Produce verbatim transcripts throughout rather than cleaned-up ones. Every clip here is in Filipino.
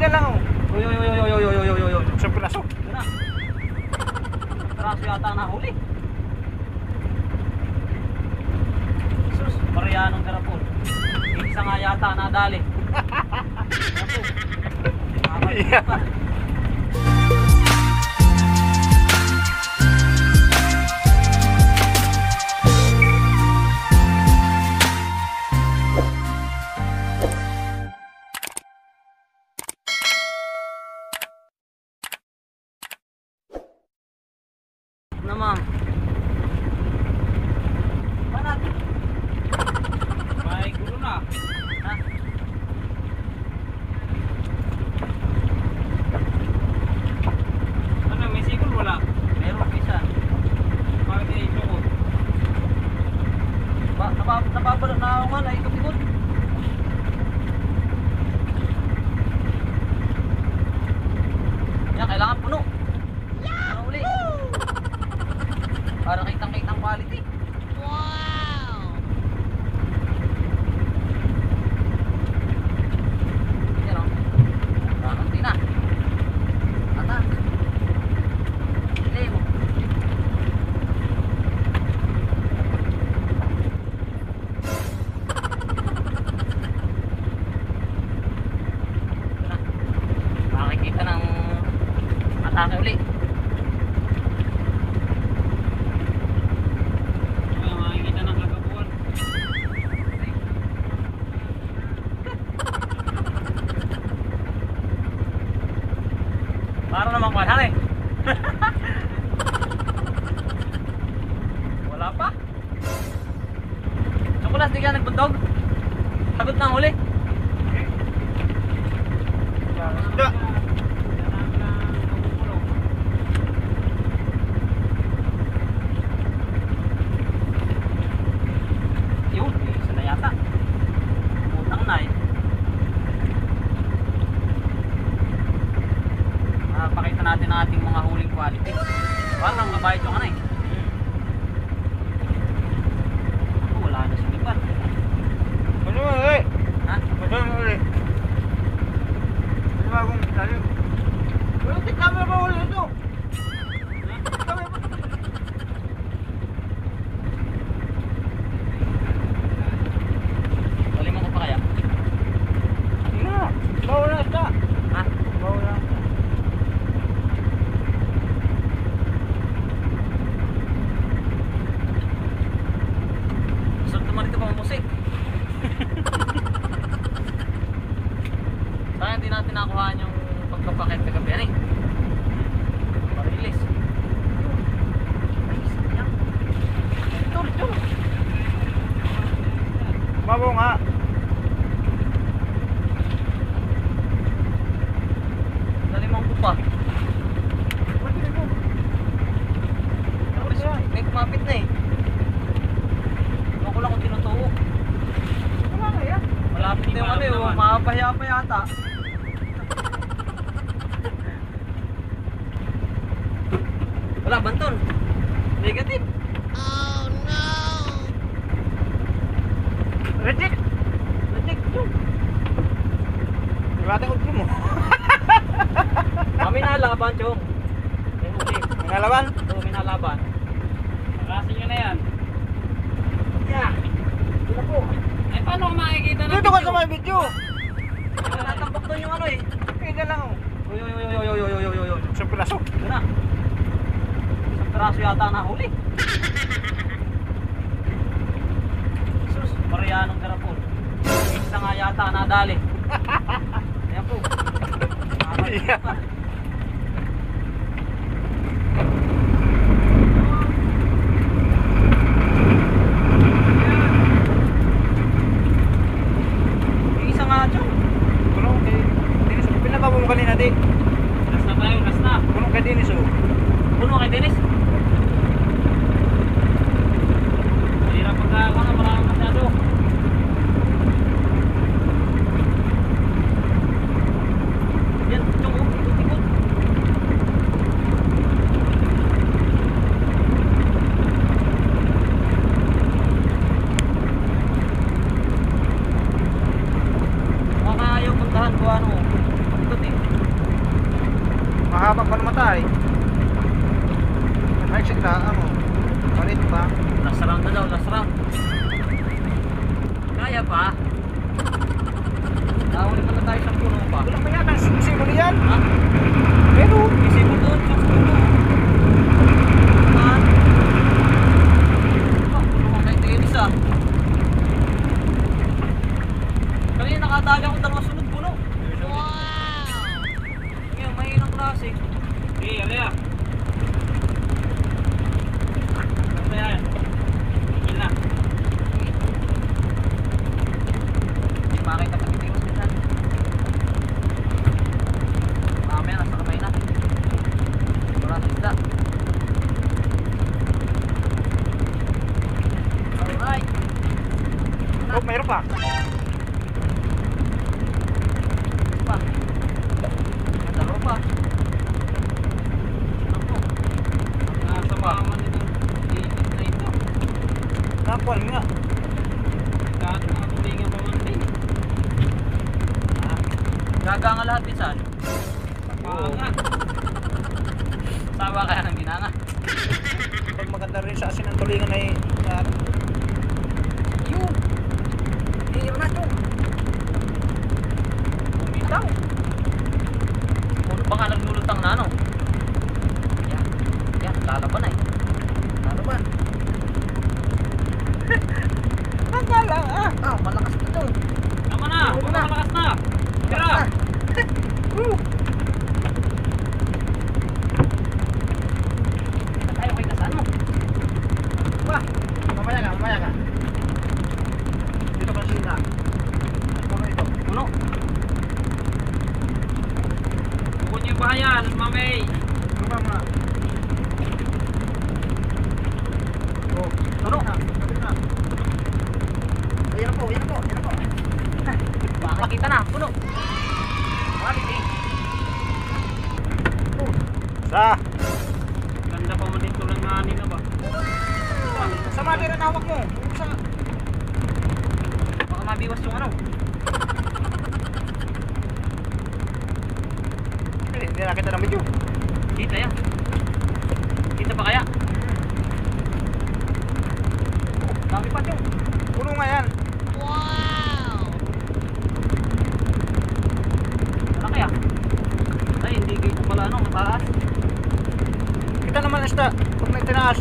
Teka lang oh. Uy, uy, uy, uy, uy, uy, uy, uy, uy, uy. Isang piraso. Yun na. Isang piraso yata ang nahuli. Sus, Marianong Garapon. Isa nga yata nadali. Yeah. Naman. Panat. May gulo na. Ha? Ano, may sikol wala? Meron isa. Bakit eh, sukot? Ba, napapala na ako nga, naikot-ikot. Yan, kailangan puno. Ano uli? Para kitang-kitang quality. Wow! Yan o. Kakanti na. Ata. Hili mo. Ito na. Makikita ng atake uli. Para naman kuwan eh. Wala pa. Chokolas, di ka nagbundog? Sagot na ang huli. Da. Yun, isa na yata. Utang na eh. Pakita natin ang ating mga huling quality. Parang mabait yung ano eh. Oh, wala na sumipat. Ano mo ulit? Ha? Ano mo ulit? Ano ba akong talim? Wala, di camera ba ulit ito? Baliman ko pa kaya? Sige na, bawal na ito. Ha? Bawal na. Gusto tumalit ka pa musik. Saka hindi natin nakuhaan yung pagkapakit kagabi yan eh. Parilis. Ito, ito. Mabaw nga. Dalimang ko pa. May kumapit na eh. Ewan ko lang kung tinutuo. Wala nga yan. Malapit na yung ano eh, mapapahiya pa yata. Wala, banton. Negative. Reject. Reject yun. Ibatang utlo mo. Kami nalaban, Chong. May huli. Nangalaban? Oo, may nalaban. Rasin nyo na yan. Yeah. Ito po. Eh, paano ko makikita na Dito ka sa may video. Natambak doon yung ano eh. Teka lang oh. Uy, uy, uy, uy, uy, uy, uy, uy, uy. Isang piraso. Ito na. Isang peraso yata ang nahuli. Sus, Marianong Garapon. Isa nga yata nadali. Ayan po. Yeah. Yung isa nga, Chong. Puno kay Dennis. Pinababo mo kanina di. Last na tayo, last na. Puno kay Dennis oh. Puno kay Dennis. Mahirap pagka ako na marami masyado. Yan, Chong, oh, ikot-ikot. Baka ayaw puntahan ko ano. Ikot eh. ay. Ay, sigla, ano? Palit pa. Last round na daw, last round. Kaya pa. Nahuli pa na tayo sa puno pa. Wala pa yata, simple yan. Ha? Pero, Isip mo doon, sa puno. Saan? Ah, puno ka kay Dennis ah. Kanina nakatali ako dalawang sunod puno. Wow! Ngayon, mahinang klase. Hey, alaya. Ano yan? Tigil na. Hindi makita pag hindi mas minsan. Mamaya, nasa kamay na. Wala sa isda. Alright. oh, mayroon pa. Pa. Dalawa pa. Ako. Nasa mama nito. Iinit na ito. Nakuha nga. Kahit mga tulingan pa man din. Gaga nga lahat minsan. Oo. Sawa kaya ng ginanga. Pag maganda rin sa asin ng tulingan ay uh, Yun. Hindi na ito. Bumitaw. Kung baka naglulutang na ano. Yan. Yan. Lalaban na eh. Lalaban. akala ah. Ah, malakas na ito. Tama na. Tama na. Malakas na. Tira. Uh. Tayo kay kasaan mo. Wah, mamaya ka, mamaya ka. Dito ka sina. Ano ito? Puno. Bukod niyo yung bahayan, mamay. Luma mo na. Oh, Tulo. na, sabi na. Ayan po, ayan po, ayan po. Makikita na, puno. Quality. Sa. Ganda pa mo dito lang nga nila ba? Sa mali rin hawak mo. Sa. Baka mabiwas yung ano. Hindi, hindi nakita ng video. Kita yan. Kita pa kaya? Oh, dami pa yung. Puno nga yan. Ano kaya? Ay, hindi kayo pala ano, mataas. Kita naman isda. Pag may tinaas.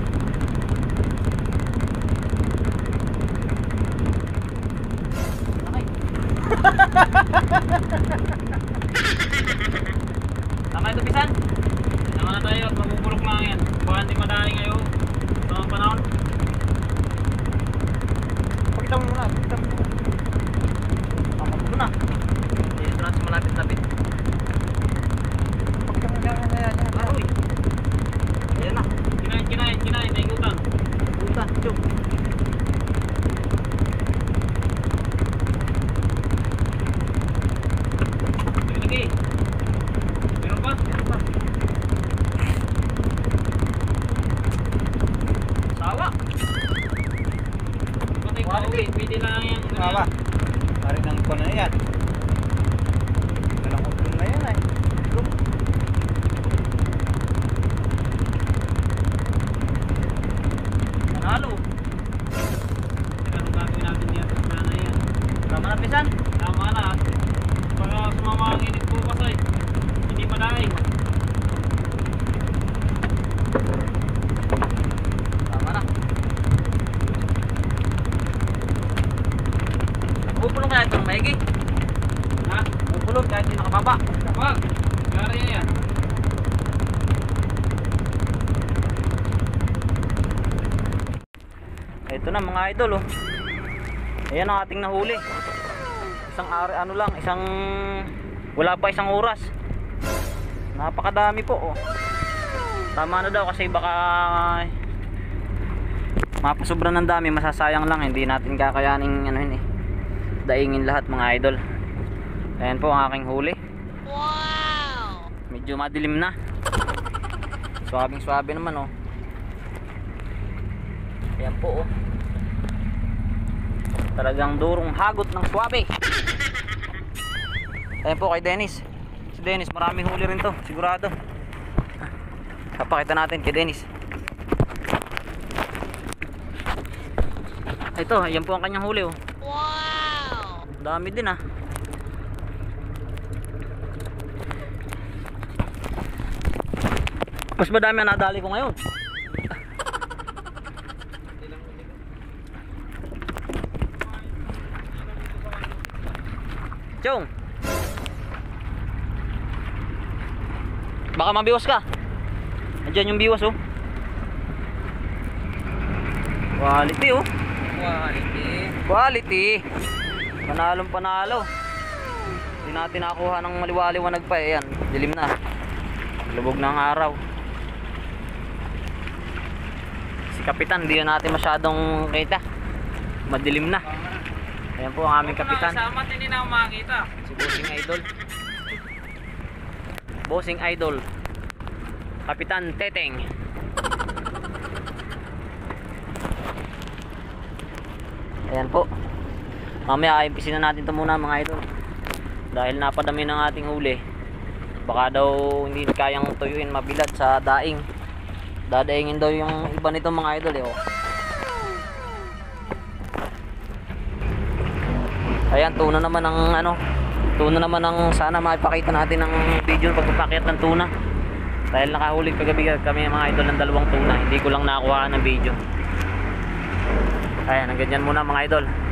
Okay. Tama ito, Pisan? Tama na tayo at mabubulok lang yan. Baka hindi madali ngayon sa mga panahon. Pakita mo muna. Pakita mo muna. Makapulo na. Dito na sa malapit-lapit. Pakita mo yan. Yan, yan, yan. Aroy. Ayan na. Kinain, kinain, kinain. Naigutan. Naigutan. Chuk. Lagi. Meron pa? Meron pa. Sawa. Patay ka uwi. Pwede lang yung... Mama. Pari ng ko na yan. Dalang utol na yan ay. Lum. Manalo. Teka, anong gagawin natin niya? Tama na yan. Tama na, Pisan? Tama na. Baka sumama ang init bukas ay. Hindi madaing. Tama na. Pupulong kaya ito ng maigi? Ha? Pupulong kahit hindi nakababa. Wag. Gari yan. Ito na mga idol oh. Ayan ang ating nahuli. Isang ari, ano lang, isang wala pa isang oras. Napakadami po oh. Tama na daw kasi baka mapasobra ng dami, masasayang lang, hindi natin kakayaning ano yun eh. Daingin lahat mga idol. Ayan po ang aking huli. Wow! Medyo madilim na. Swabing swabe naman oh. Ayan po oh. Talagang durong hagot ng swabe. Ayan po kay Dennis. Si Dennis maraming huli rin to, sigurado. Papakita natin kay Dennis. Ito, yan po ang kanyang huli oh. Wow! Dami din ah. Mas madami ang nadali ko ngayon. Chong, baka mabiwas ka. Andiyan yung biwas oh. Quality oh. Quality. Quality. Panalong panalo. Hindi natin nakuha ng maliwaliwanag pa eh. Yan, dilim na. Lubog ng araw. Si Kapitan, hindi na natin masyadong kita. Madilim na. Ayan po ang aming Kapitan. Kasama, hindi na ako makakita. Si Bossing Idol. Bossing Idol. Kapitan Teteng. Ayan po. Mamaya ayusin na natin ito muna mga idol. Dahil napadami ng ating huli. Baka daw hindi kayang tuyuin mabilad sa daing. Dadaingin daw yung iba nito mga idol eh. Oh. Ayan, tuna naman ang ano. Tuna naman ang sana maipakita natin ng video pagpapakyat ng tuna. Dahil nakahuli kagabi kami mga idol ng dalawang tuna. Hindi ko lang nakuha ng video. Ayan, ang ganyan muna mga idol.